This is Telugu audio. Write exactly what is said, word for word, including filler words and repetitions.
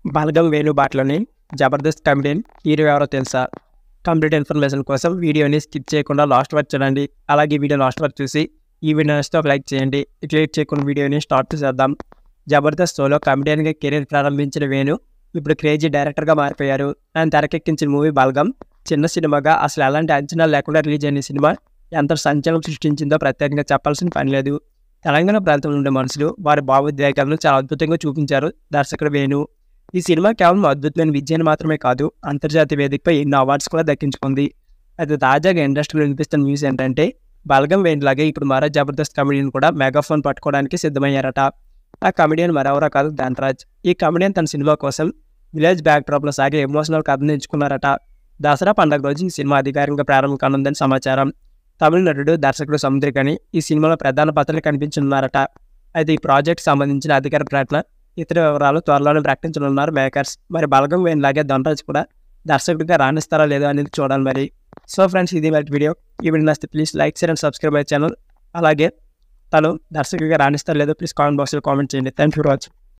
బలగం వేణు బాటలోని జబర్దస్త్ కమెడియన్ హీరో ఎవరో తెలుసా? కంప్లీట్ ఇన్ఫర్మేషన్ కోసం వీడియోని స్కిప్ చేయకుండా లాస్ట్ వరకు చూడండి. అలాగే వీడియో లాస్ట్ వరకు చూసి ఈ వీడియో నచ్చితే ఒక లైక్ చేయండి. క్లిక్ చేయకుండా వీడియోని స్టార్ట్ చేద్దాం. జబర్దస్త్ షోలో కమెడియన్గా కెరీర్ ప్రారంభించిన వేణు ఇప్పుడు క్రేజీ డైరెక్టర్గా మారిపోయారు. ఆయన తెరకెక్కించిన మూవీ బలగం చిన్న సినిమాగా అసలు ఎలాంటి అంచనాలు లేకుండా రిలీజ్ అయిన సినిమా ఎంత సంచలనం సృష్టించిందో ప్రత్యేకంగా చెప్పాల్సిన పని లేదు. తెలంగాణ ప్రాంతంలో ఉండే మనుషులు వారి భావోద్వేగాలను చాలా అద్భుతంగా చూపించారు దర్శకుడు వేణు. ఈ సినిమా కేవలం అద్భుతమైన విజయాన్ని మాత్రమే కాదు, అంతర్జాతీయ వేదికపై ఎన్నో అవార్డ్స్ కూడా దక్కించుకుంది. అయితే తాజాగా ఇండస్ట్రీలో వినిపిస్తున్న న్యూస్ ఏంటంటే బలగం వేణులాగే ఇప్పుడు మరో జబర్దస్త్ కమెడియన్ కూడా మెగాఫోన్ పట్టుకోవడానికి సిద్ధమయ్యారట. ఆ కమెడియన్ మరెవరో కాదు, ధనరాజ్. ఈ కమెడియన్ తన సినిమా కోసం విలేజ్ బ్యాక్ డ్రాప్లో సాగే ఎమోషనల్ కథను ఎంచుకున్నారట. దసరా పండుగ రోజు ఈ సినిమా అధికారికంగా ప్రారంభం కానుందని సమాచారం. తమిళ నటుడు దర్శకుడు సముద్రికని ఈ సినిమాలో ప్రధాన పాత్రలు కనిపించనున్నారట. అయితే ఈ ప్రాజెక్ట్ సంబంధించిన అధికార ప్రకటన ఇతర వివరాలు త్వరలోనే ప్రకటించనున్నారు మేకర్స్. మరి బలగం వేణులాగే ధనరాజ్ కూడా దర్శకుడిగా రాణిస్తారా లేదో అనేది చూడాలి మరి. సో ఫ్రెండ్స్, ఇది మరి వీడియో. ఈ వీడియో నచ్చితే please like share and subscribe my channel. అలాగే తను దర్శకుడిగా రాణిస్తారో లేదో ప్లీజ్ కామెంట్ బాక్స్లో కామెంట్ చేయండి. Thank you for watching.